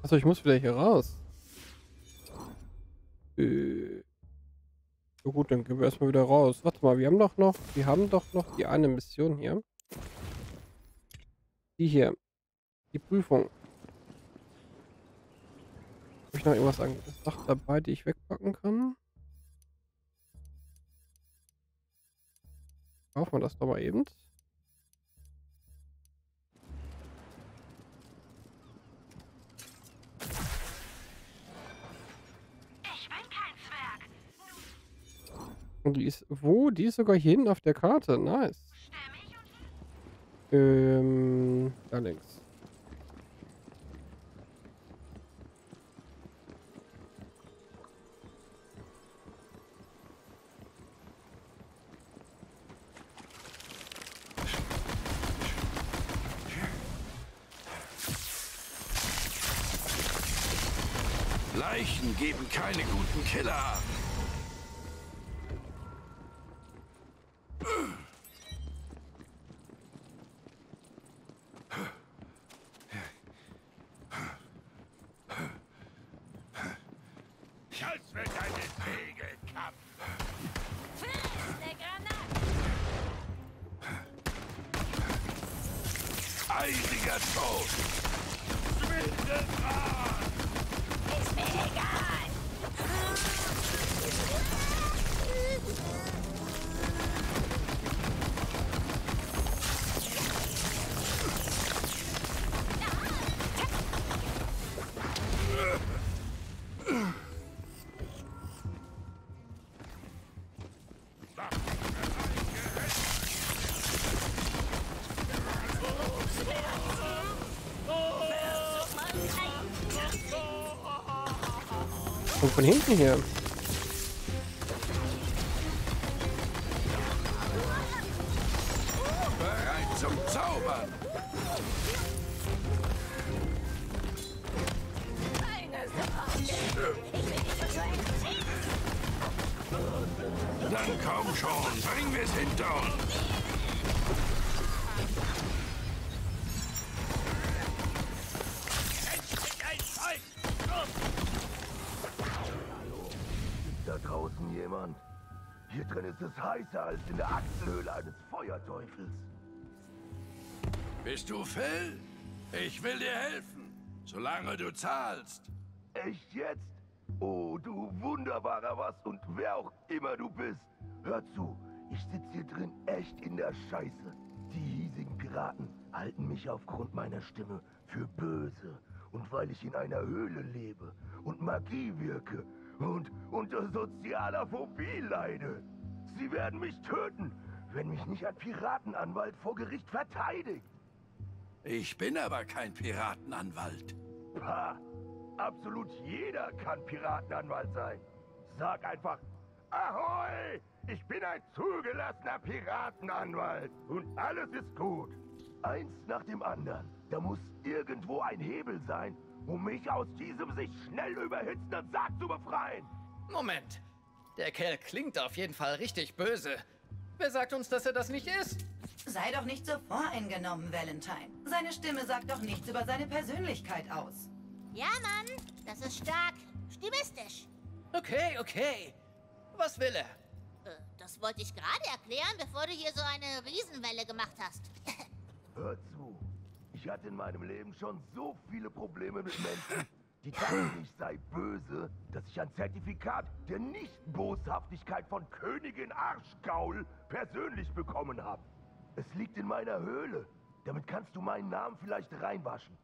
Achso, ich muss wieder hier raus. So gut, dann gehen wir erstmal wieder raus. Warte mal, wir haben doch noch die eine Mission hier. Die hier. Die Prüfung. Habe ich noch irgendwas an Sachen dabei, die ich wegpacken kann? Kaufen wir das doch mal eben. Ich bin kein Zwerg. Und die ist wo? Die ist sogar hier hinten auf der Karte. Nice. Stämmig Da links. Leichen geben keine guten Killer ab. Das wird eine Segelkampf. Feste Granate. Eisiger Tod. Schwindelfahrt. Ist mir egal. Und von hinten hier. Bereit zum Zaubern. Eine Sache. Ich will nicht verschwenden. Dann komm schon, bringen wir es hinter uns. Da draußen jemand? Hier drin ist es heißer als in der Achselhöhle eines Feuerteufels. Bist du Phil? Ich will dir helfen, solange du zahlst. Echt jetzt? Oh, du wunderbarer was und wer auch immer du bist. Hör zu, ich sitze hier drin echt in der Scheiße. Die hiesigen Piraten halten mich aufgrund meiner Stimme für böse. Und weil ich in einer Höhle lebe und Magie wirke und unter sozialer Phobie leide. Sie werden mich töten, wenn mich nicht ein Piratenanwalt vor Gericht verteidigt. Ich bin aber kein Piratenanwalt. Pah, absolut jeder kann Piratenanwalt sein. Sag einfach, Ahoi, ich bin ein zugelassener Piratenanwalt und alles ist gut. Eins nach dem anderen. Da muss irgendwo ein Hebel sein, um mich aus diesem sich schnell überhitzenden Sarg zu befreien. Moment. Der Kerl klingt auf jeden Fall richtig böse. Wer sagt uns, dass er das nicht ist? Sei doch nicht so voreingenommen, Valentine. Seine Stimme sagt doch nichts über seine Persönlichkeit aus. Ja, Mann. Das ist stark. Stilistisch. Okay, okay. Was will er? Das wollte ich gerade erklären, bevor du hier so eine Riesenwelle gemacht hast. Hör zu. Ich hatte in meinem Leben schon so viele Probleme mit Menschen, die dachten, ich sei böse, dass ich ein Zertifikat der Nicht-Boshaftigkeit von Königin Arschgaul persönlich bekommen habe. Es liegt in meiner Höhle. Damit kannst du meinen Namen vielleicht reinwaschen.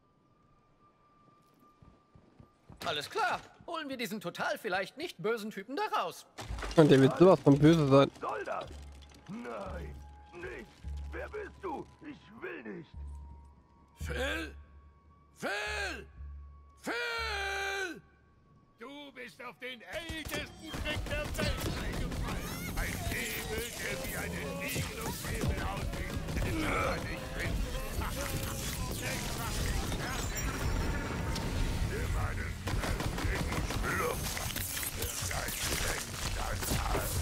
Alles klar. Holen wir diesen total vielleicht nicht bösen Typen da raus. Und der wird sowas von böse sein. Soll das? Nein, nicht. Wer bist du? Ich will nicht. Phil? Phil? Phil! Du bist auf den ältesten Trick der Welt reingefallen. Ein Hebel, der wie eine Regelungshebel aussieht. Den aber nicht bin. Ich mach dich fertig. Nimm meinen fertigen Schluck. Dein längster Tag.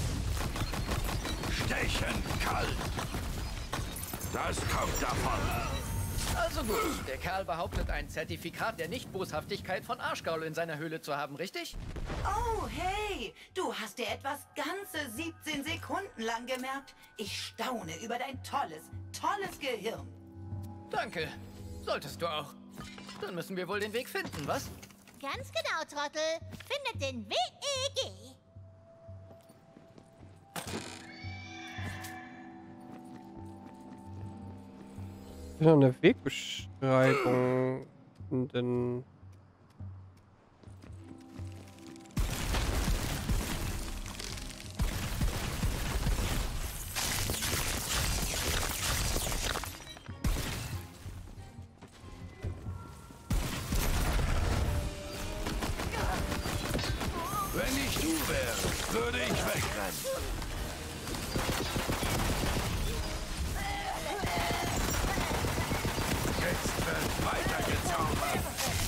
Stechend kalt. Das kommt davon. Also Also gut, der Kerl behauptet, ein Zertifikat der Nichtboshaftigkeit von Arschgaul in seiner Höhle zu haben, richtig? Oh, hey, du hast dir etwas ganze 17 Sekunden lang gemerkt. Ich staune über dein tolles Gehirn. Danke. Solltest du auch. Dann müssen wir wohl den Weg finden, was? Ganz genau, Trottel. Findet den WEG. Ist noch eine Wegbeschreibung. Denn Wenn ich du wäre, würde ich wegrennen. Jetzt wird weitergezaubert.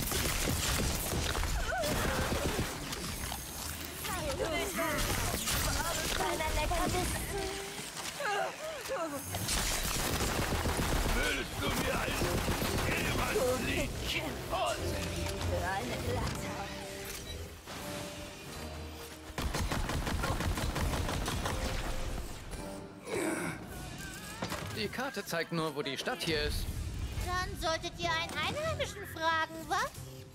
Willst du mir ein Eberliedchen vorsingen? Die Karte zeigt nur, wo die Stadt hier ist. Dann solltet ihr einen Einheimischen fragen, was?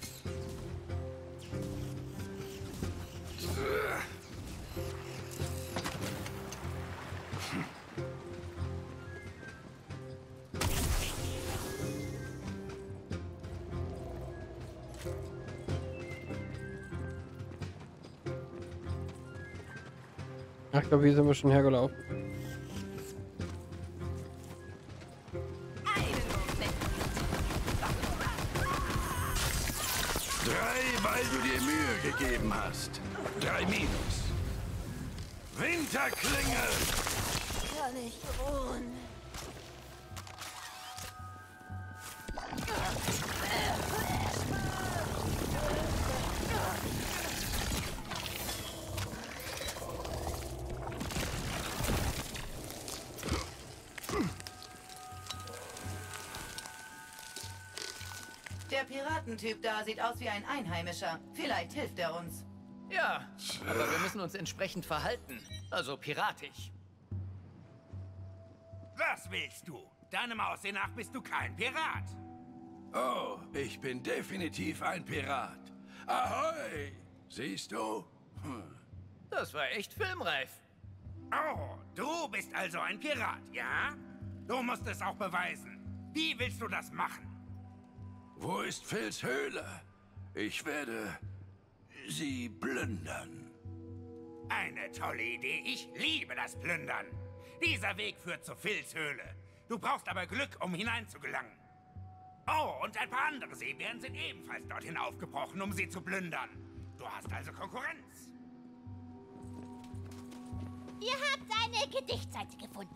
ach, ich glaube, hier sind wir schon hergelaufen. Weil du dir Mühe gegeben hast. 3 Minus. Winterklingel! Kann ich ruhen? Der Piratentyp da sieht aus wie ein Einheimischer. Vielleicht hilft er uns. Ja, aber wir müssen uns entsprechend verhalten. Also piratisch. Was willst du? Deinem Aussehen nach bist du kein Pirat. Oh, ich bin definitiv ein Pirat. Ahoi! Siehst du? Das war echt filmreif. Oh, du bist also ein Pirat, ja? Du musst es auch beweisen. Wie willst du das machen? Wo ist Phils Höhle? Ich werde sie plündern. Eine tolle Idee. Ich liebe das Plündern. Dieser Weg führt zu Phils Höhle. Du brauchst aber Glück, um hineinzugelangen. Oh, und ein paar andere Seebären sind ebenfalls dorthin aufgebrochen, um sie zu plündern. Du hast also Konkurrenz. Ihr habt eine Gedichtseite gefunden.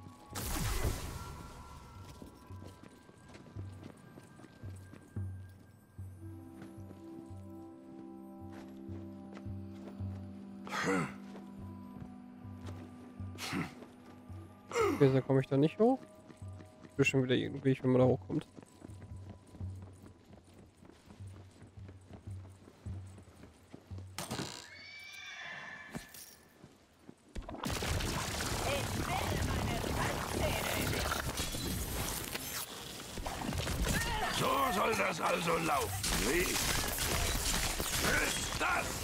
Okay, so komme ich da nicht hoch. Ich will schon wieder irgendwie, wenn man da hochkommt. So soll das also laufen, wie? Ist das?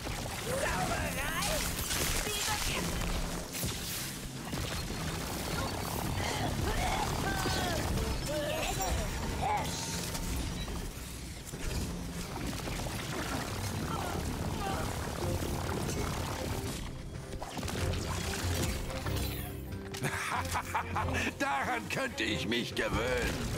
Daran könnte ich mich gewöhnen.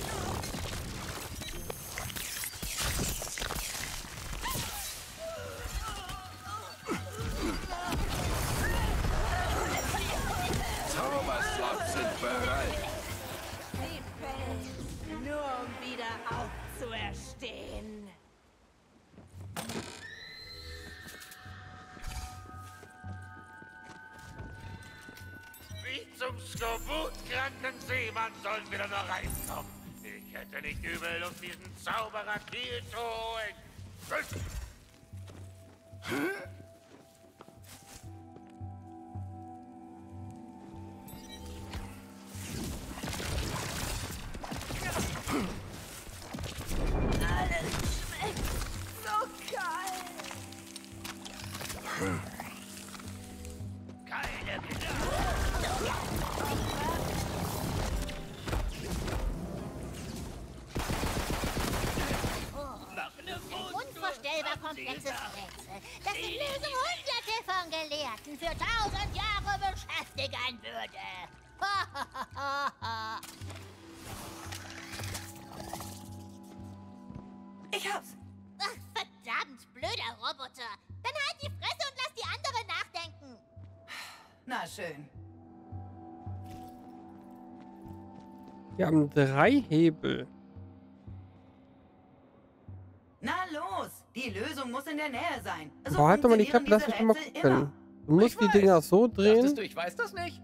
Zauberslots sind bereit. Sie fällt, nur um wieder aufzuerstehen. Wie zum skorbut-kranken Seemann sollen wir da noch reinkommen? Ich Hätte nicht übel, um diesen Zauberer Kiel zu holen. Alles schmeckt so kalt. Keine Unvorstellbar komplexes Rätsel, das die Lösung Hunderte von Gelehrten für 1000 Jahre beschäftigen würde. Ich hab's. Ach, verdammt, blöder Roboter. Dann halt die Fresse und lass die anderen nachdenken. Na schön. Wir haben 3 Hebel. Na los, die Lösung muss in der Nähe sein. So Boah, halt doch mal die Klappe, lass funktionieren mich mal diese gucken. Rätsel Du musst die Dinger so drehen. Dachtest du, ich weiß das nicht?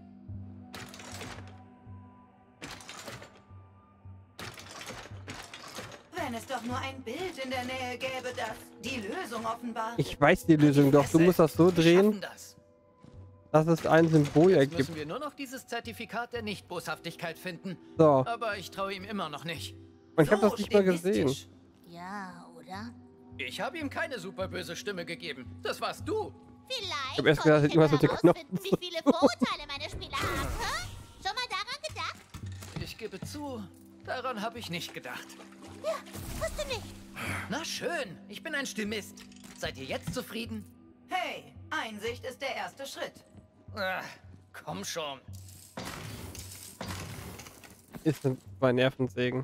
Wenn es doch nur ein Bild in der Nähe gäbe, das die Lösung offenbart. Ich weiß die Lösung doch. Du musst das so Wir drehen, schaffen das. dass es ein Symbol Jetzt ergibt. müssen wir nur noch dieses Zertifikat der Nichtboshaftigkeit finden. So. Aber ich traue ihm immer noch nicht. Und ich habe das nicht mal gesehen. stilistisch. Ja, oder? Ich habe ihm keine superböse Stimme gegeben. Das warst du. Vielleicht hab erst konnte gedacht, irgendwas mit den herausfinden, wie viele Vorurteile meine Spieler haben. Hä? Schon mal daran gedacht? Ich gebe zu, daran habe ich nicht gedacht. Ja, hast du nicht. Na schön, ich bin ein Stimmist. Seid ihr jetzt zufrieden? Hey, Einsicht ist der erste Schritt. Komm schon. Ist bei Nervensägen.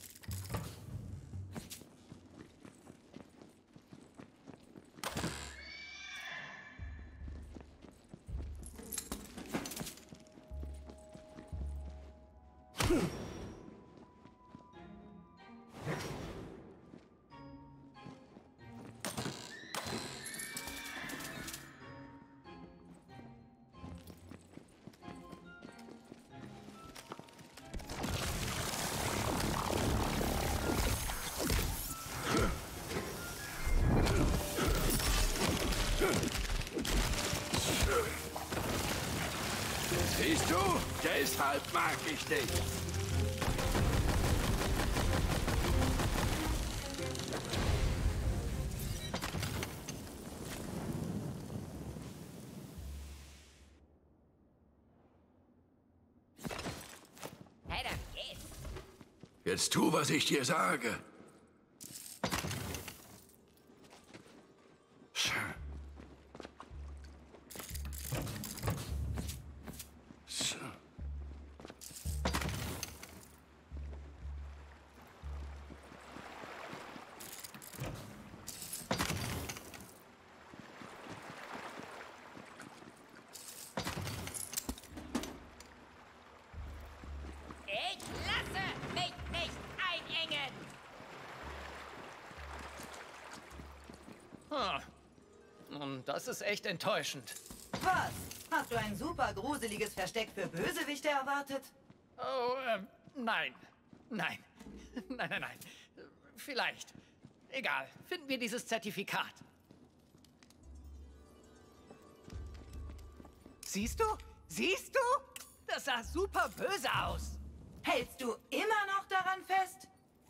Siehst du? Deshalb mag ich dich. Hey, dann geht's. Jetzt tu, was ich dir sage. So. Ich lasse mich nicht einengen. Nun, das ist echt enttäuschend. Was? Hast du ein super gruseliges Versteck für Bösewichte erwartet? Oh, nein. Nein. Nein, nein, nein. Vielleicht. Egal. Finden wir dieses Zertifikat. Siehst du? Siehst du? Das sah super böse aus. Hältst du immer noch daran fest?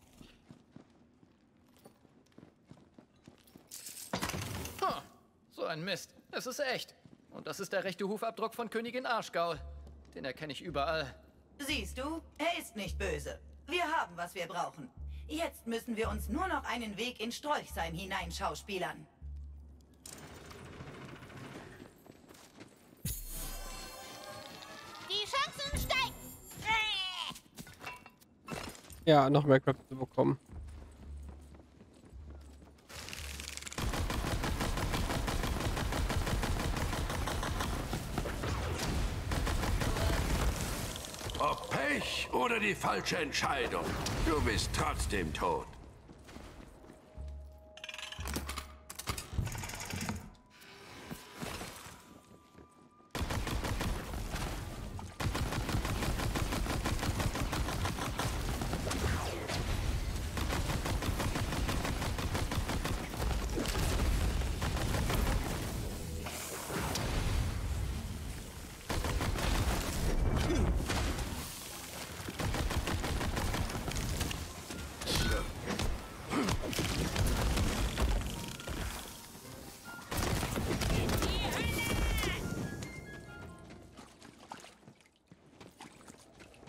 So ein Mist. Es ist echt. Und das ist der rechte Hufabdruck von Königin Arschgaul. Den erkenne ich überall. Siehst du, er ist nicht böse. Wir haben, was wir brauchen. Jetzt müssen wir uns nur noch einen Weg in Strolchsheim hineinschauspielern. Die Chancen steigen. Ja, noch mehr Köpfe zu bekommen. Ob Pech oder die falsche Entscheidung, du bist trotzdem tot.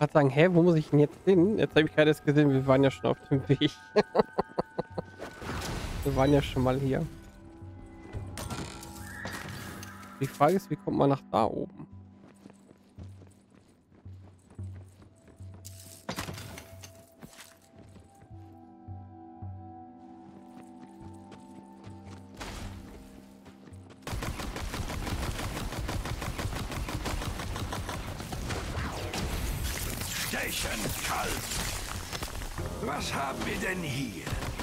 gerade sagen, hä, wo muss ich denn jetzt hin? Jetzt habe ich gerade erst gesehen, wir waren ja schon auf dem Weg. Wir waren ja schon mal hier. Die Frage ist, wie kommt man nach da oben? Stechend kalt. Was haben wir denn hier?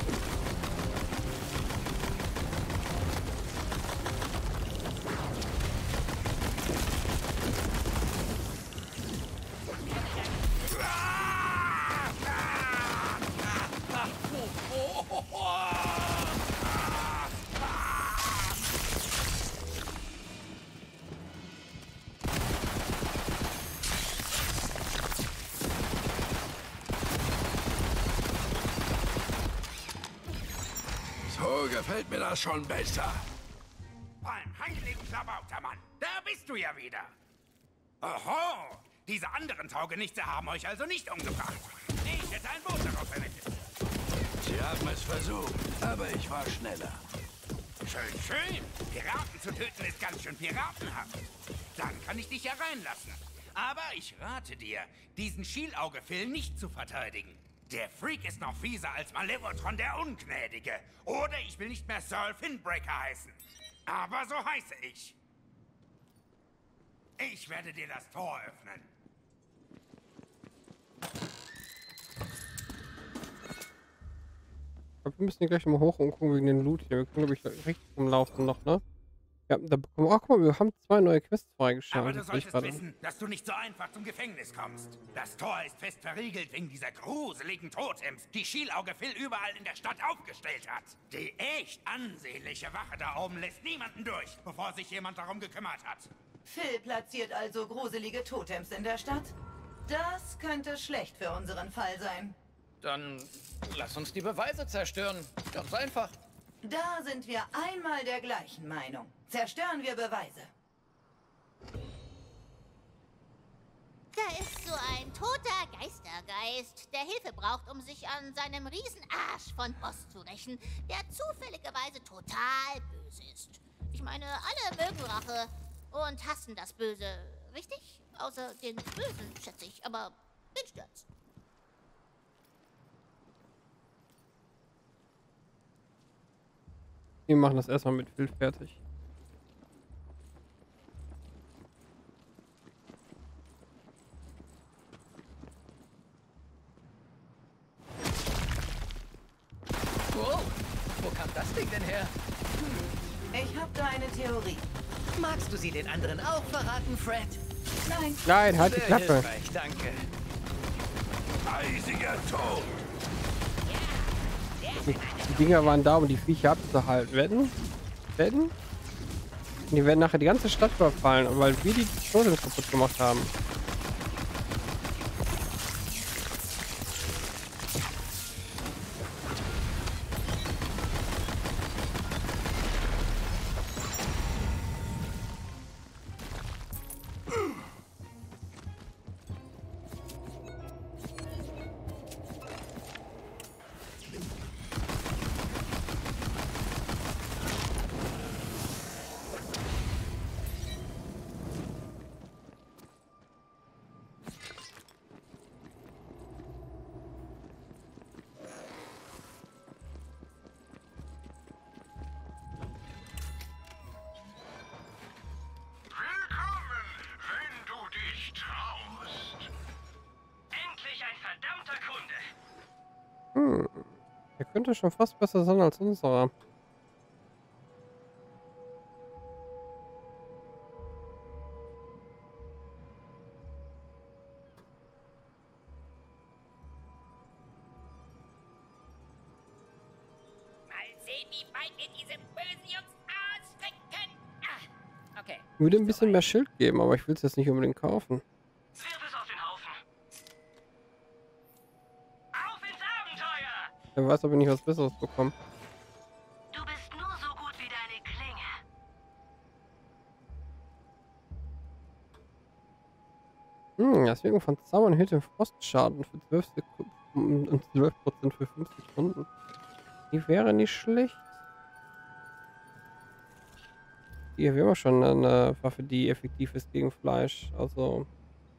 So gefällt mir das schon besser. Beim heiligen Klabautermann, da bist du ja wieder. Oho, diese anderen Taugenichtse haben euch also nicht umgebracht. Ich hätte ein Boot darauf verwendet. Sie haben es versucht, aber ich war schneller. Schön, schön. Piraten zu töten ist ganz schön piratenhaft. Dann kann ich dich ja reinlassen. Aber ich rate dir, diesen Schielauge-Phil nicht zu verteidigen. Der Freak ist noch fieser als Malevotron der Ungnädige. Oder ich will nicht mehr Sir Finbreaker heißen. Aber so heiße ich. Ich werde dir das Tor öffnen. Ich glaube, wir müssen hier gleich mal hoch und gucken wegen den Loot hier. Wir können, glaube ich, richtig rumlaufen noch, ne? Ja, da bekommen wir auch, guck mal, wir haben 2 neue Quests Aber freigeschaltet. du Das sehe ich solltest gerade. wissen, dass du nicht so einfach zum Gefängnis kommst. Das Tor ist fest verriegelt wegen dieser gruseligen Totems, die Schielauge-Phil überall in der Stadt aufgestellt hat. Die echt ansehnliche Wache da oben lässt niemanden durch, bevor sich jemand darum gekümmert hat. Phil platziert also gruselige Totems in der Stadt? Das könnte schlecht für unseren Fall sein. Dann lass uns die Beweise zerstören. Ganz einfach. Da sind wir einmal der gleichen Meinung. Zerstören wir Beweise. Da ist so ein toter Geistergeist, der Hilfe braucht, um sich an seinem Riesenarsch von Boss zu rächen, der zufälligerweise total böse ist. Ich meine, alle mögen Rache und hassen das Böse, richtig? Außer den Bösen, schätze ich, aber den stört's. Wir machen das erstmal mit Phil fertig. Wow, wo kam das Ding denn her? Ich habe da eine Theorie. Magst du sie den anderen auch verraten, Fred? Nein, Nein, halt die Sehr Klappe. hilfreich, danke. Eisiger Tod. Die Dinger waren da, um die Viecher abzuhalten. Wetten? Wetten? Und die werden nachher die ganze Stadt überfallen, weil wir die Totems kaputt gemacht haben. Willkommen, wenn du dich traust. Endlich ein verdammter Kunde. Der könnte schon fast besser sein als unserer. Mal sehen, wie weit wir diese bösen Jungs ausstrecken. Ah, okay. Würde ein bisschen mehr Schild geben, aber ich will es jetzt nicht unbedingt kaufen. Wirf es auf den Haufen. Auf ins Abenteuer! Wer weiß, ob ich nicht was Besseres bekomme. du bist nur so gut wie deine Klinge. Deswegen von Zaubern erhöht den Frostschaden für 12 Sekunden und 12% für 5 Sekunden. Die wäre nicht schlecht. Hier haben wir schon eine Waffe, die effektiv ist gegen Fleisch. Also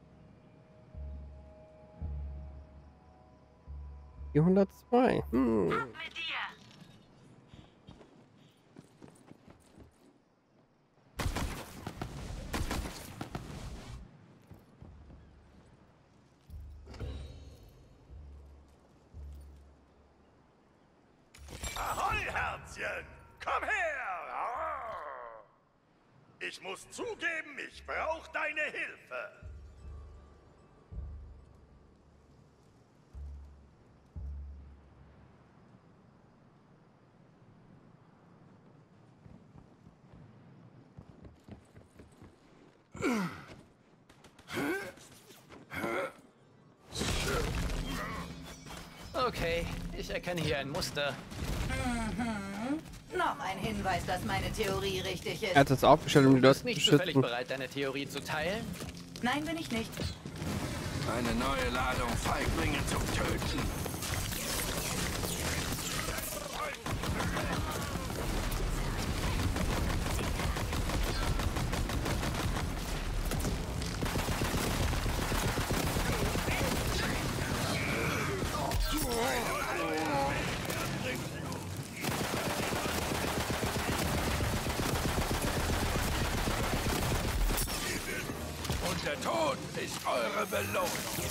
402. Ahoi, Herzchen! Komm her! Arr! Ich muss zugeben, ich brauche deine Hilfe. Okay, ich erkenne hier ein Muster. Noch ein Hinweis, dass meine Theorie richtig ist. Er hat es aufgestellt, um die Du Leute bist zu nicht zufällig schützen. bereit, deine Theorie zu teilen? Nein, bin ich nicht. Eine neue Ladung Feiglinge zum Töten. Und der Tod ist eure Belohnung.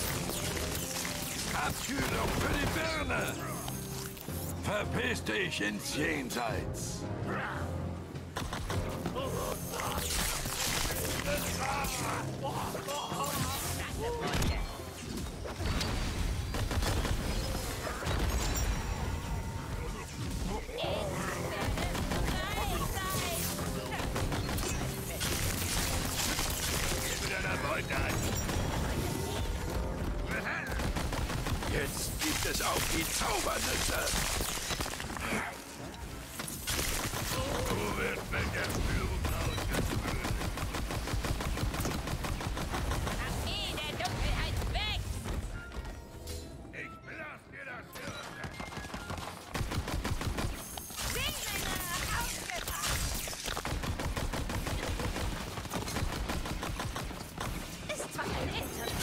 Abkühlung für die Birne. Verpiss dich ins Jenseits. Jetzt gibt es auch die Zaubernüsse. Du wirst mit der Führung ausgeführt. Armee der Dunkelheit weg! Ich lass dir das hören. Ringmänner aufgebracht! Ist zwar ein Internet.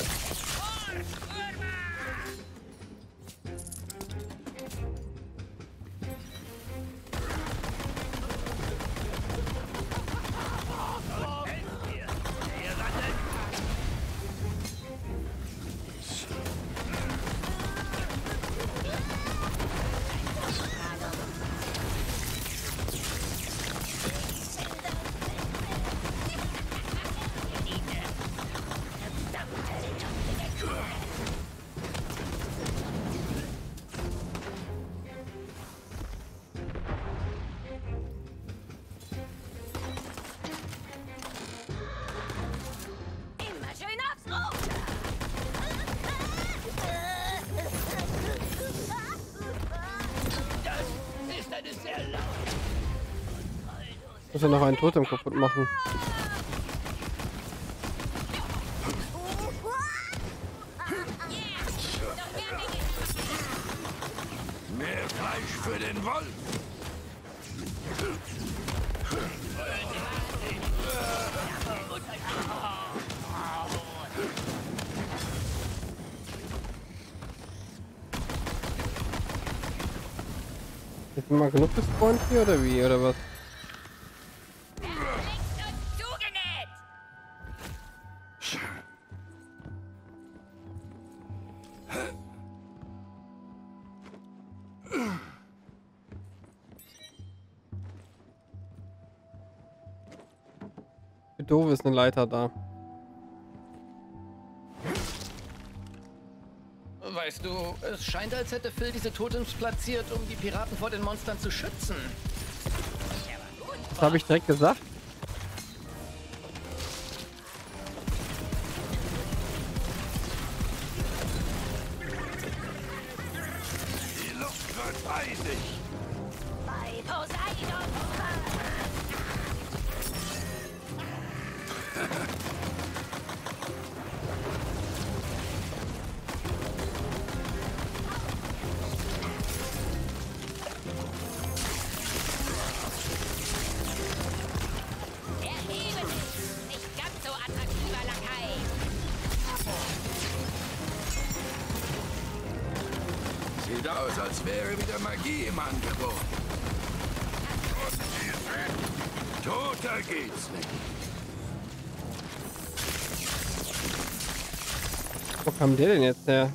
Immer schön aufs Rote! Das ist eine sehr laut. Muss ja noch einen Totem kaputt machen. Mehr Fleisch für den Wolf. Ist mal genug gespawnt hier oder wie? Oder was? Perfekt und zugenäht! Wie doof ist eine Leiter da? Weißt du, es scheint, als hätte Phil diese Totems platziert, um die Piraten vor den Monstern zu schützen. Das habe ich direkt gesagt. Die Luft wird eisig. Bei Poseidon! Sieht aus, als wäre wieder Magie im Angebot. Toter geht's nicht. Wo kam der denn jetzt her?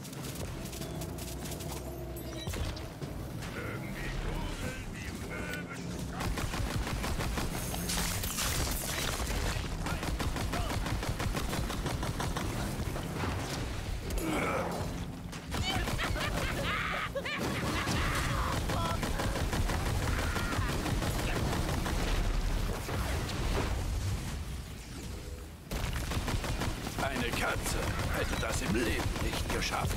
Eine Katze hätte das im Leben nicht geschafft.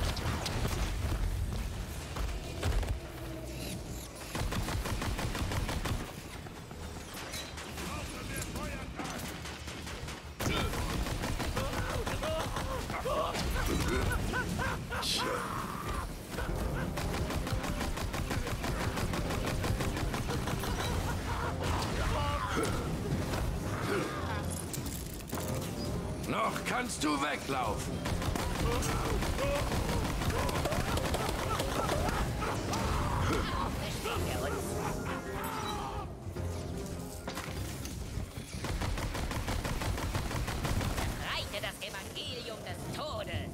Noch kannst du weglaufen. Reite das Evangelium des Todes.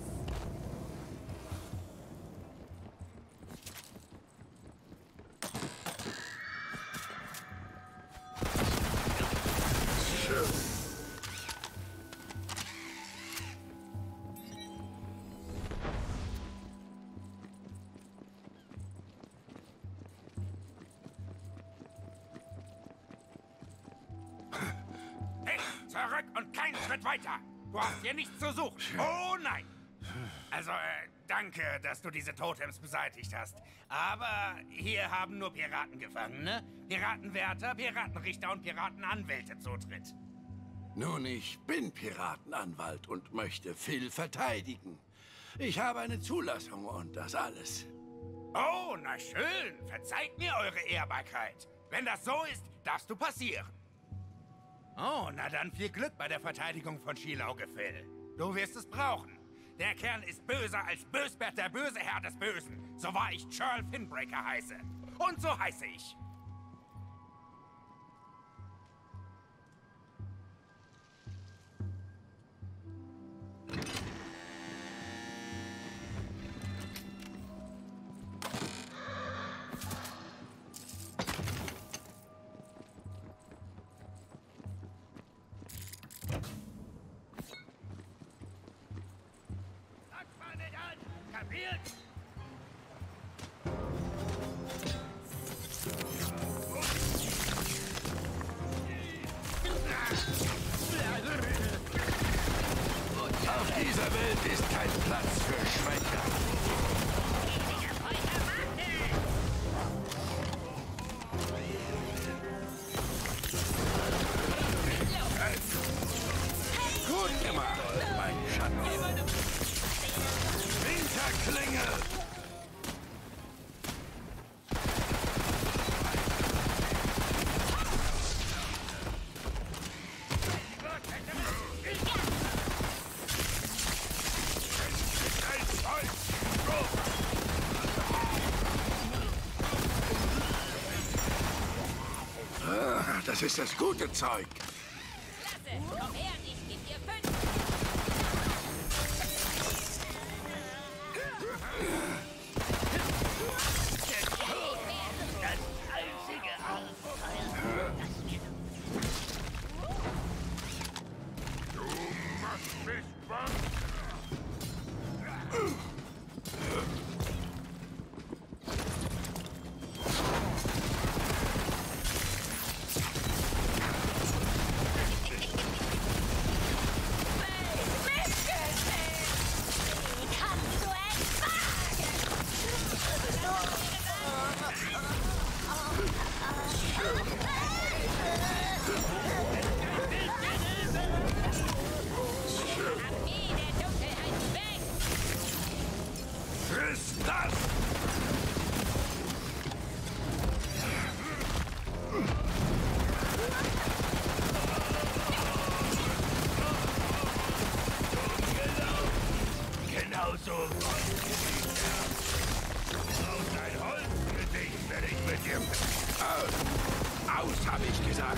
Hey, zurück und keinen Schritt weiter. Du hast hier nichts zu suchen. Oh nein. Also, danke, dass du diese Totems beseitigt hast. Aber hier haben nur Piratengefangene, Piratenwärter, Piratenrichter und Piratenanwälte Zutritt. Nun, ich bin Piratenanwalt und möchte Phil verteidigen. Ich habe eine Zulassung und das alles. Oh, na schön. Verzeiht mir eure Ehrbarkeit. Wenn das so ist, darfst du passieren. Oh, na dann viel Glück bei der Verteidigung von Schilauge, Phil. Du wirst es brauchen. Der Kerl ist böser als Bösbert, der böse Herr des Bösen. So wahr ich Churl Finbreaker heiße. Und so heiße ich. Sag mal nicht an! Kapiert? Auf dieser Welt ist kein Platz für Schwächer. Gut gemacht, mein Schatz. Winterklinge! Das ist das gute Zeug. Klasse, komm her, ich geb dir 5. Raus, habe ich gesagt.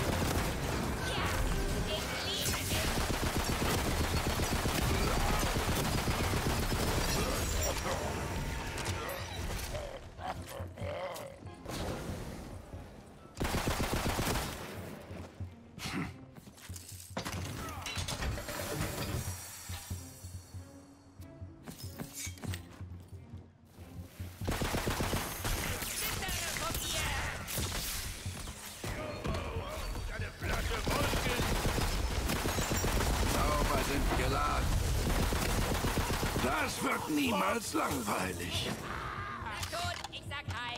Das wird niemals langweilig. Na gut, ich sag hi.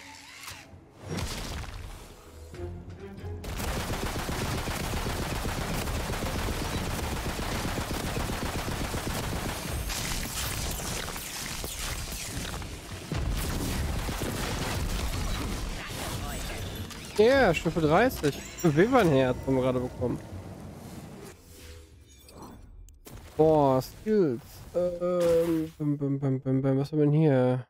Ja, yeah, Stufe 30. Webernherz haben wir gerade bekommen. Boah, Skills. Was haben wir denn hier?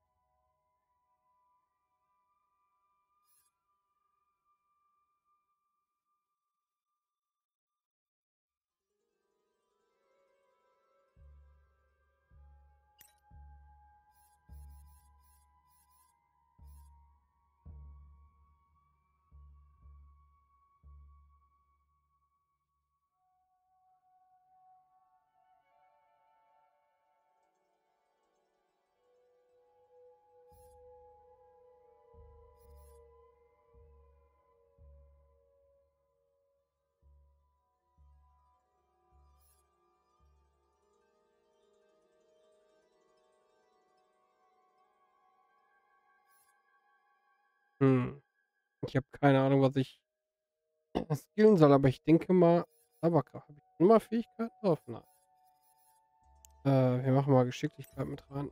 Ich habe keine Ahnung, was ich skillen soll, aber ich denke mal, Zauberkraft. Habe ich immer Fähigkeiten drauf? Nein. Wir machen mal Geschicklichkeit mit rein.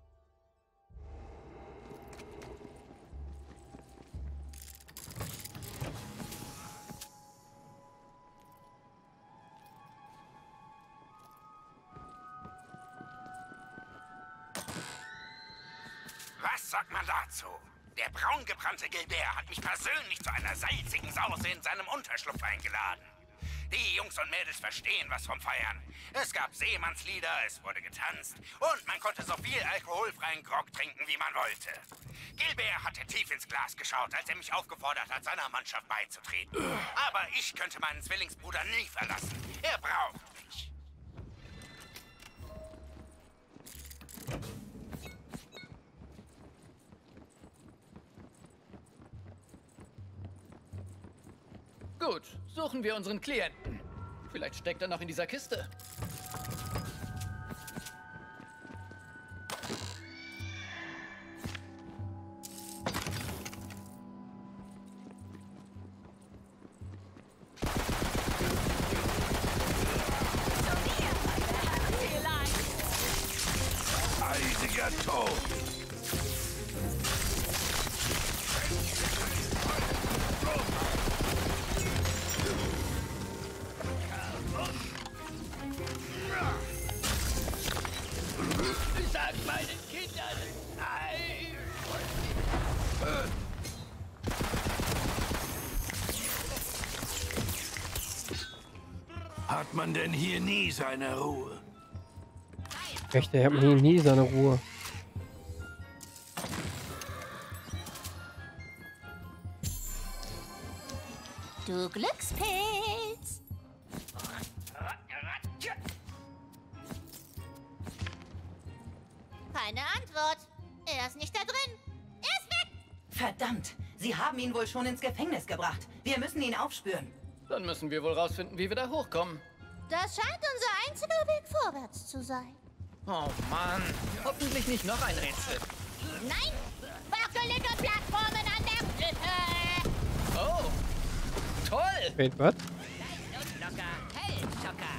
Was sagt man dazu? Der braungebrannte Gilbert hat mich persönlich zu einer salzigen Sause in seinem Unterschlupf eingeladen. Die Jungs und Mädels verstehen was vom Feiern. Es gab Seemannslieder, es wurde getanzt und man konnte so viel alkoholfreien Grog trinken, wie man wollte. Gilbert hatte tief ins Glas geschaut, als er mich aufgefordert hat, seiner Mannschaft beizutreten. Aber ich könnte meinen Zwillingsbruder nie verlassen. Er braucht mich. Gut, suchen wir unseren Klienten. Vielleicht steckt er noch in dieser Kiste. Eisiger Tod. Sag meinen Kindern nein! Hat man denn hier nie seine Ruhe? Echt, er hat nie seine Ruhe. Du Glückspilz. Keine Antwort. Er ist nicht da drin. Er ist weg. Verdammt, Sie haben ihn wohl schon ins Gefängnis gebracht. Wir müssen ihn aufspüren. Dann müssen wir wohl rausfinden, wie wir da hochkommen. Das scheint unser einziger Weg vorwärts zu sein. Oh Mann, hoffentlich nicht noch ein Rätsel. Nein, wackelige Plattformen an der Brücke. Oh, toll! Wait, was? Locker, hey, Schocker.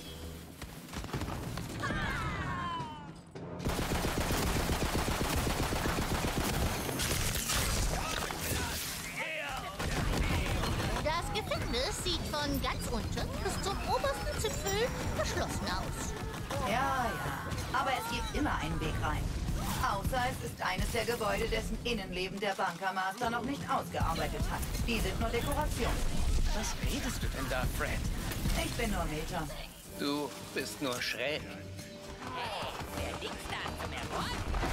Das Gefängnis sieht von ganz unten bis zum obersten Zipfel verschlossen aus. Ja, ja. Aber es gibt immer einen Weg rein. Außer es ist eines der Gebäude, dessen Innenleben der Bunkermaster noch nicht ausgearbeitet hat. Die sind nur Dekoration. Was redest du denn da, Fred? Ich bin nur Meta. Du bist nur schräg. Der Dings da zum Erfolg.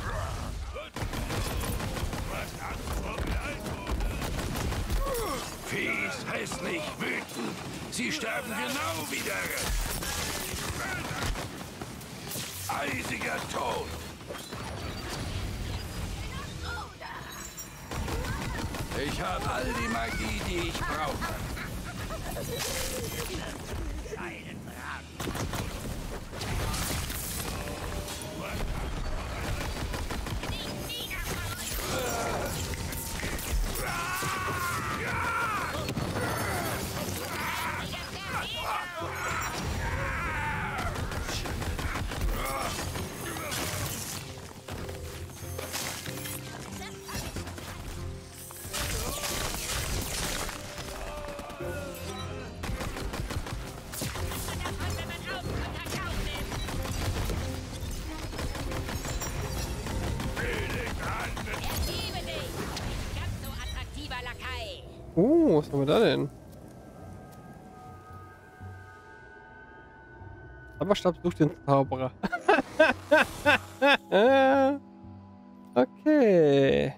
Fies, hässlich, wütend. Sie sterben genau wie der Rest. Eisiger Tod. Ich habe all die Magie, die ich brauche. Was haben wir da denn? Zauberstab sucht den Zauberer. Okay.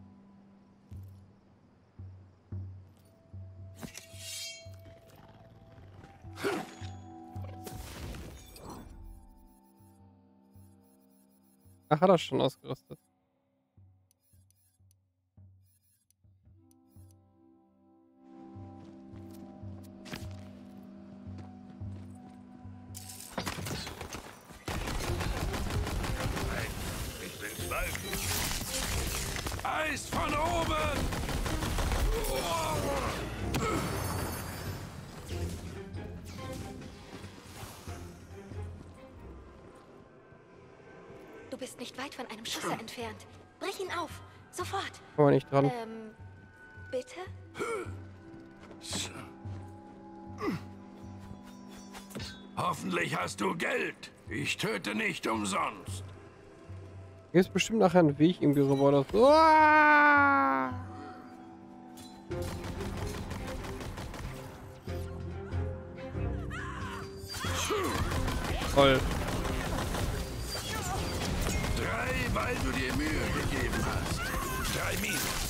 Ach, hat er schon ausgerüstet. Eis von oben! Du bist nicht weit von einem Schuss entfernt. Brich ihn auf. Sofort. Kann man nicht dran. Bitte? Hoffentlich hast du Geld. Ich töte nicht umsonst. Hier ist bestimmt nachher ein Weg im Gerüber. Uah! Toll. 3, weil du dir Mühe gegeben hast. 3 Minus.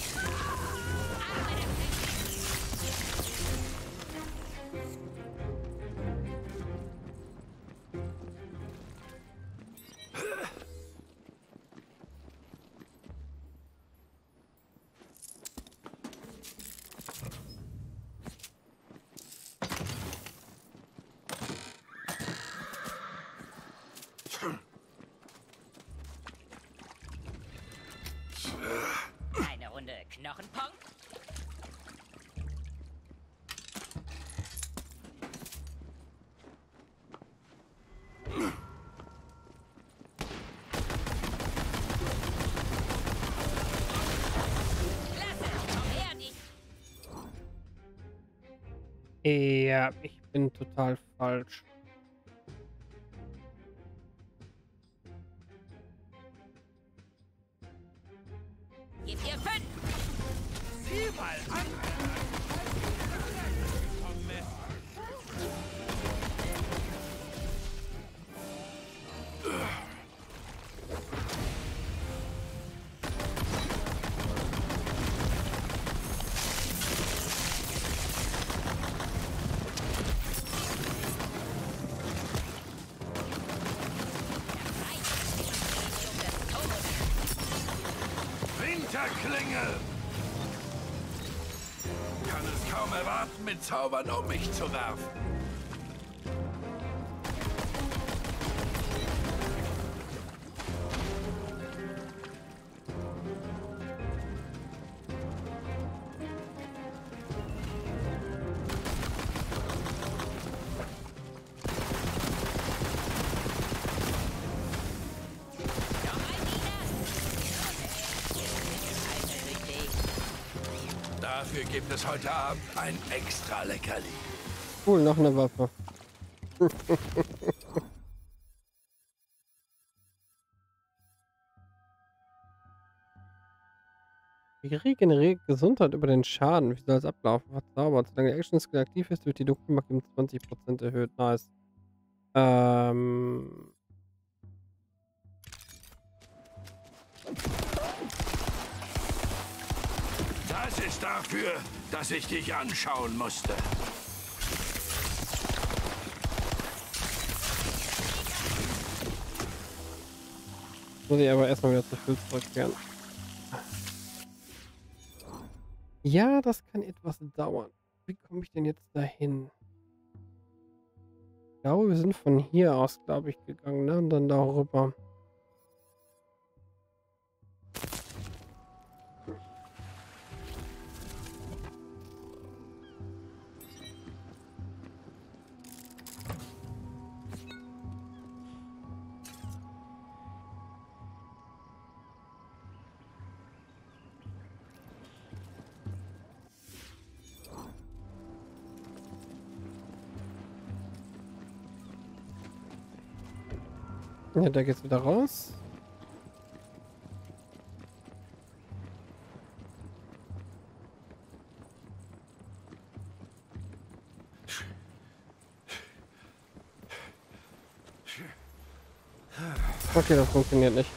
Eine Runde Knochenpong. Klasse, komm her, dich. Ja, ich bin total falsch. Gib dir 5. Sieh mal an! Winterklinge! Kann es kaum erwarten, mit Zaubern um mich zu werfen. Dafür gibt es heute Abend ein extra Leckerli. Cool, noch eine Waffe. Regeneriert Gesundheit über den Schaden. Wie soll es ablaufen? Verzaubert. Solange der Action-Skill aktiv ist, wird die Dunkelmagie um 20% erhöht. Nice. Das ist dafür, dass ich dich anschauen musste. Muss ich aber erstmal wieder zu Phil zurückkehren. Ja, das kann etwas dauern. Wie komme ich denn jetzt dahin? Ich glaube, wir sind von hier aus, glaube ich, gegangen, ne? Und dann darüber. Ja, da geht's wieder raus. Okay, das funktioniert nicht.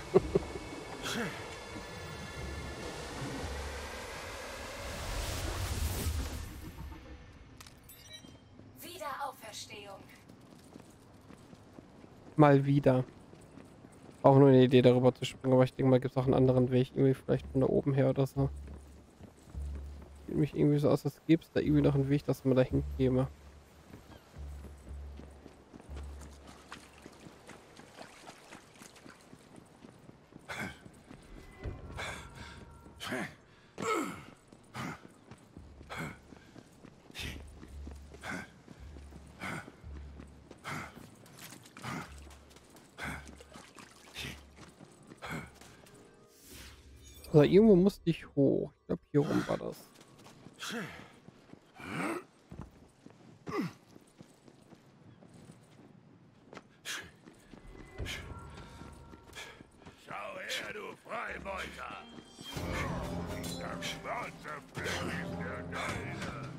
Wiederauferstehung. Mal wieder. Auch nur eine Idee, darüber zu springen, aber ich denke mal, gibt es auch einen anderen Weg, irgendwie vielleicht von da oben her oder so. Sieht mich irgendwie so aus, als gäbe es da irgendwie noch einen Weg, dass man da hinkäme. Also irgendwo musste ich hoch. Ich glaube, hier rum war das. Schau her, du Freibeuter! Der schwarze Fleck ist der Geile.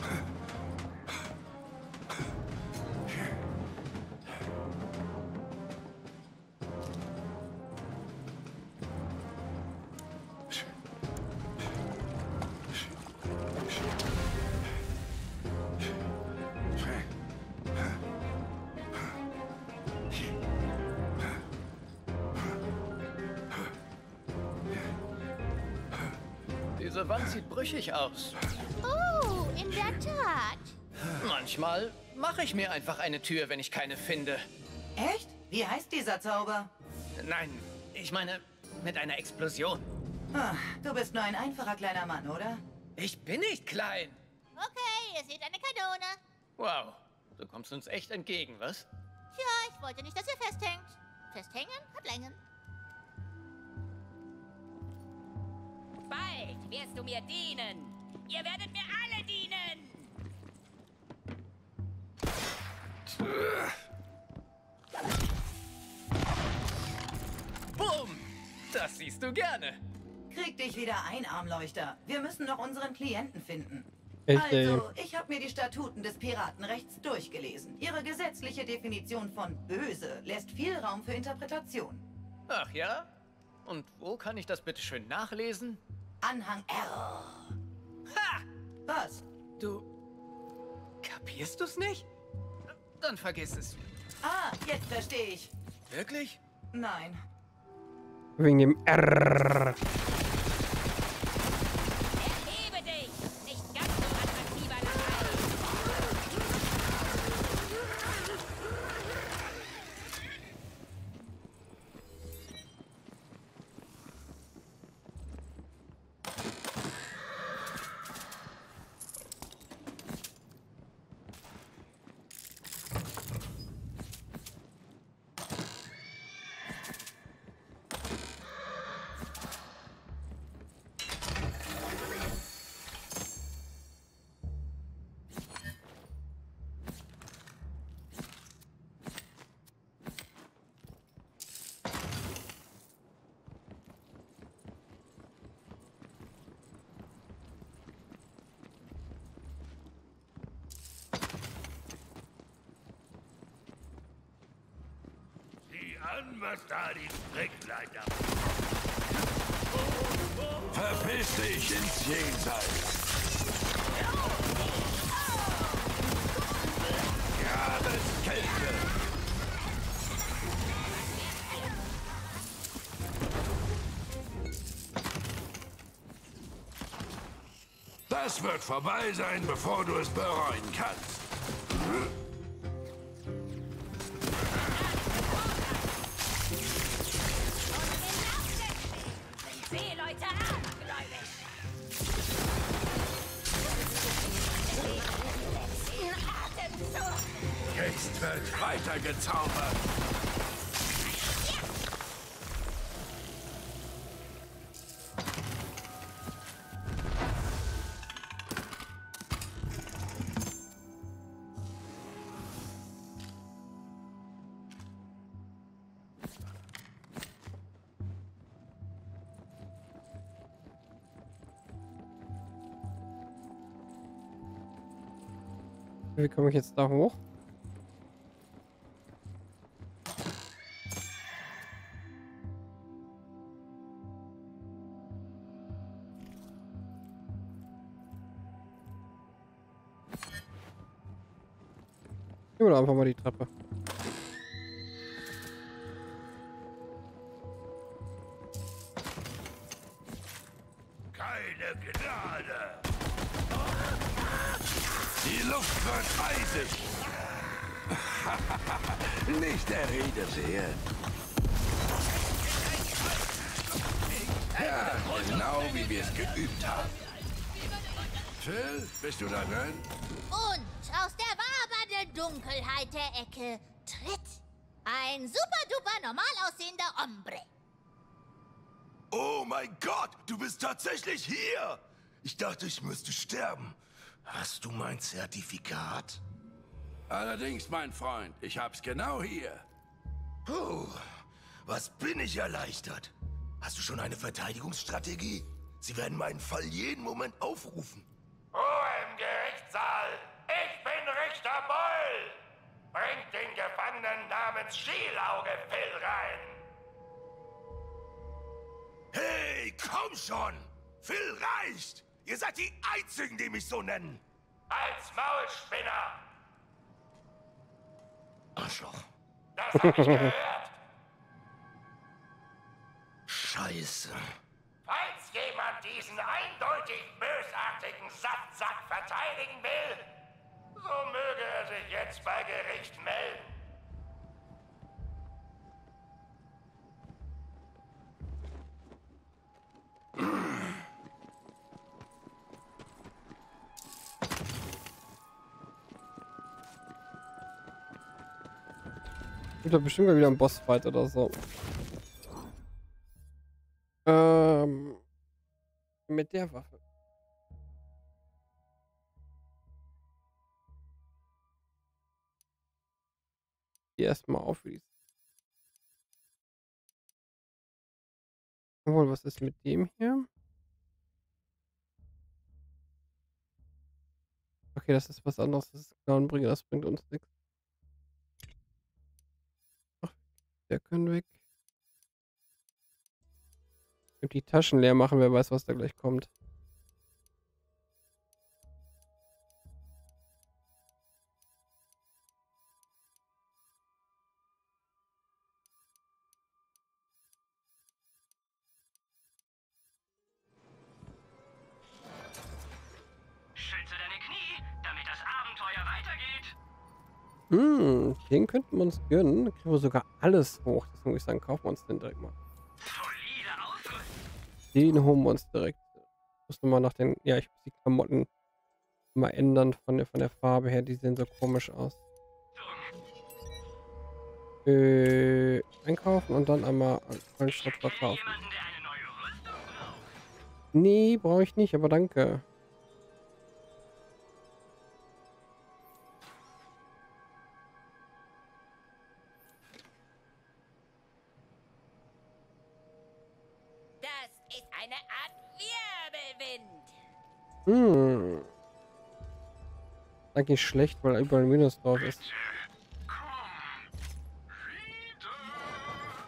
Diese Wand sieht brüchig aus. Oh, in der Tat. Manchmal mache ich mir einfach eine Tür, wenn ich keine finde. Echt? Wie heißt dieser Zauber? Nein, ich meine mit einer Explosion. Ah, du bist nur ein einfacher kleiner Mann, oder? Ich bin nicht klein. Okay, ihr seht eine Kanone. Wow, du kommst uns echt entgegen, was? Tja, ich wollte nicht, dass ihr festhängt. Festhängen hat Längen. Bald wirst du mir dienen. Ihr werdet mir alle dienen. Bumm! Das siehst du gerne. Krieg dich wieder ein, Armleuchter. Wir müssen noch unseren Klienten finden. Echt, Also, ich habe mir die Statuten des Piratenrechts durchgelesen. Ihre gesetzliche Definition von böse lässt viel Raum für Interpretation. Ach ja? Und wo kann ich das bitte schön nachlesen? Anhang R. Ha! Was? Du... Kapierst du's nicht? Dann vergiss es. Ah, jetzt verstehe ich. Wirklich? Nein. Wegen dem R. Erhebe dich. Nicht ganz so attraktiver Lakai. an, was da die Strickleiter. Verpiss dich ins Jenseits. Jahreskälte. Das wird vorbei sein, bevor du es bereuen kannst. Seeleute abergläubisch. Atemzug. Jetzt wird weiter gezaubert. Wie komme ich jetzt da hoch? Oder einfach mal die Treppe. Keine Gnade. Die Luft wird eisig. Nicht der Rede wert. Ja, genau wie wir es geübt haben. Phil, bist du da drin? Und aus der wabernden Dunkelheit der Ecke tritt ein super-duper normal aussehender Hombre. Oh mein Gott, du bist tatsächlich hier! Ich dachte, ich müsste sterben. Hast du mein Zertifikat? Allerdings, mein Freund, ich hab's genau hier. Puh, was bin ich erleichtert. Hast du schon eine Verteidigungsstrategie? Sie werden meinen Fall jeden Moment aufrufen. Ruhe im Gerichtssaal. Ich bin Richter Boll. Bringt den Gefangenen namens Schielauge Phil rein. Hey, komm schon! Phil reicht! Ihr seid die Einzigen, die mich so nennen! Als Maulspinner. Arschloch. Das hab ich gehört. Scheiße. Falls jemand diesen eindeutig bösartigen Saftsack verteidigen will, so möge er sich jetzt bei Gericht melden. Gibt da bestimmt mal wieder einen Bossfight oder so. Mit der Waffe. Die erstmal auf. Obwohl, was ist mit dem hier? Okay, das ist was anderes. Das ist Clownbringer, das bringt uns nichts. Ach, der können weg. Und die Taschen leer machen, wer weiß, was da gleich kommt. Schütze deine Knie, damit das Abenteuer weitergeht. Den könnten wir uns gönnen. Da kriegen wir sogar alles hoch. Deswegen muss ich sagen, kaufen wir uns den direkt mal. Solide Ausrüstung. Den holen wir uns direkt. Ich muss nur mal nach den... Ja, ich muss die Klamotten mal ändern von der Farbe her. Die sehen so komisch aus. Einkaufen und dann einmal einen Schritt verkaufen. Jemanden, der eine neue Rüstung braucht. Nee, brauche ich nicht, aber danke. Das ist eine Art Wirbelwind. Eigentlich schlecht, weil überall Minus drauf ist.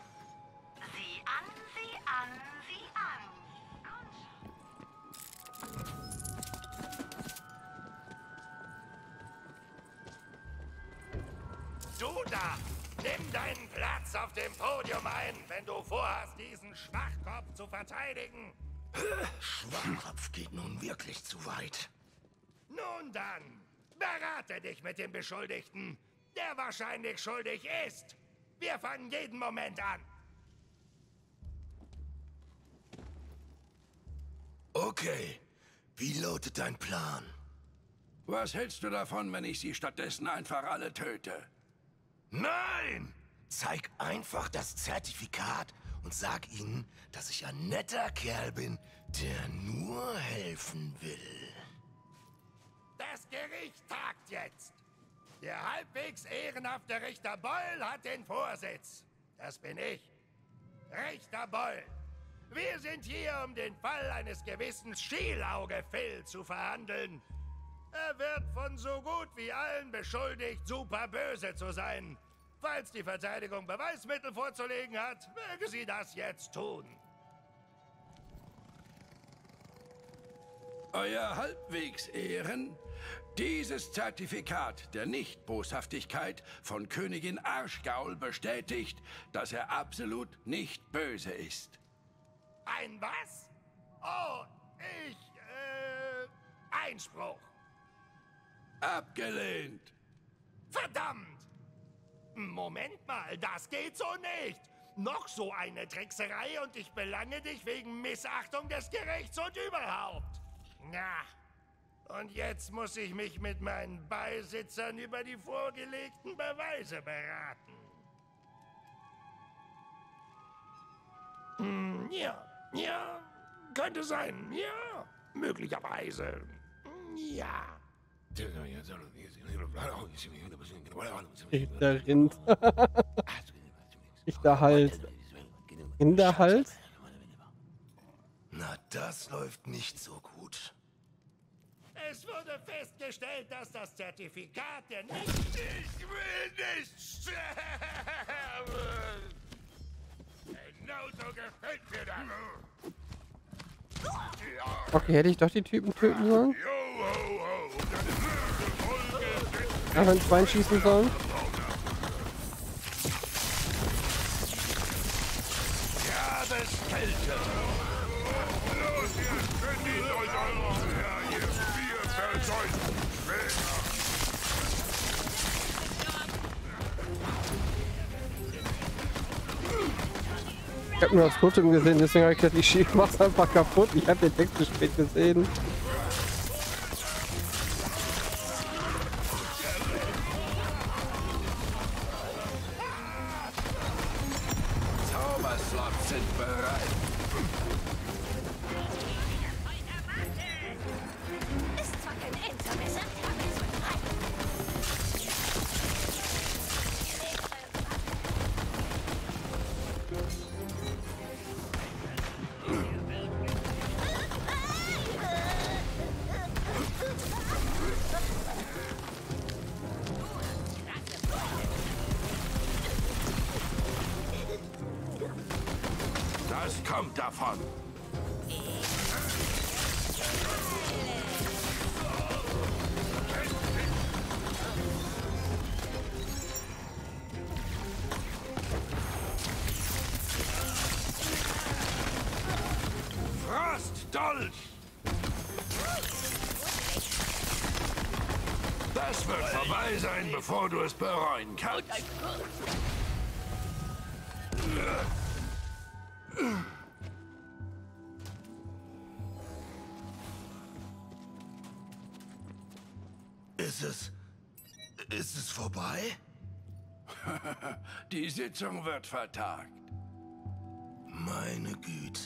da! Nimm deinen Platz auf dem Podium ein, wenn du vorhast, diesen Schwachkopf zu verteidigen. Schwachkopf geht nun wirklich zu weit. Nun dann, berate dich mit dem Beschuldigten, der wahrscheinlich schuldig ist. Wir fangen jeden Moment an. Okay, wie lautet dein Plan? Was hältst du davon, wenn ich sie stattdessen einfach alle töte? Nein! Zeig einfach das Zertifikat und sag ihnen, dass ich ein netter Kerl bin, der nur helfen will. Das Gericht tagt jetzt. Der halbwegs ehrenhafte Richter Boll hat den Vorsitz. Das bin ich. Richter Boll. Wir sind hier, um den Fall eines gewissen Schielauge Phil zu verhandeln. Er wird von so gut wie allen beschuldigt, super böse zu sein. Falls die Verteidigung Beweismittel vorzulegen hat, möge sie das jetzt tun. Euer halbwegs Ehren, dieses Zertifikat der Nichtboshaftigkeit von Königin Arschgaul bestätigt, dass er absolut nicht böse ist. Ein was? Oh, Einspruch. Abgelehnt. Verdammt! Moment mal, das geht so nicht. Noch so eine Trickserei und ich belange dich wegen Missachtung des Gerichts und überhaupt. Na, und jetzt muss ich mich mit meinen Beisitzern über die vorgelegten Beweise beraten. Ja, könnte sein. Ja, möglicherweise. Ja. Rind. Hinterhalt. Hinterhalt? Na, das läuft nicht so gut. Es wurde festgestellt, dass das Zertifikat der nicht... Ich will nicht sterben! Genauso gefällt mir das. Okay, hätte ich doch die Typen töten sollen? Einfach ein Schwein schießen sollen? Ja, Kälte. Los, ihr verdient euch eure Herr, ihr vier versäumten Schwäner. Ich hab nur das Totem gesehen, deswegen habe ich gedacht, ich mach's einfach kaputt. Ich habe den Text zu spät gesehen. Zauberslots sind bereit. Ist zwar kein Entermesser, aber es wird frei. Das kommt davon. Frostdolch! Das wird vorbei sein, bevor du es bereuen kannst. Ist es vorbei? Die Sitzung wird vertagt. Meine Güte.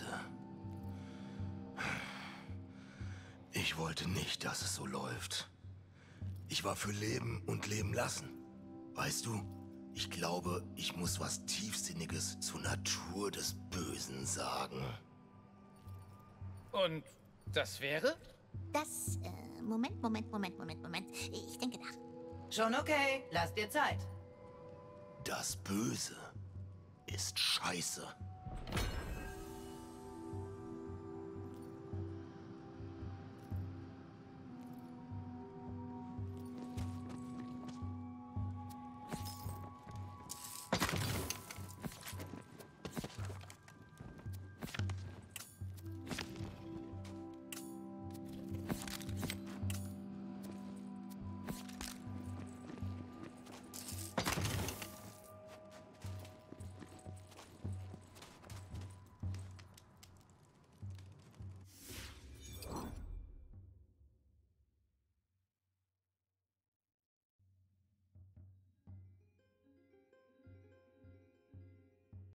Ich wollte nicht, dass es so läuft. Ich war für Leben und Leben lassen. Weißt du, ich glaube, ich muss was Tiefsinniges zur Natur des Bösen sagen. Und das wäre? Das, Moment. Ich denke nach. Schon okay, lass dir Zeit. Das Böse ist scheiße.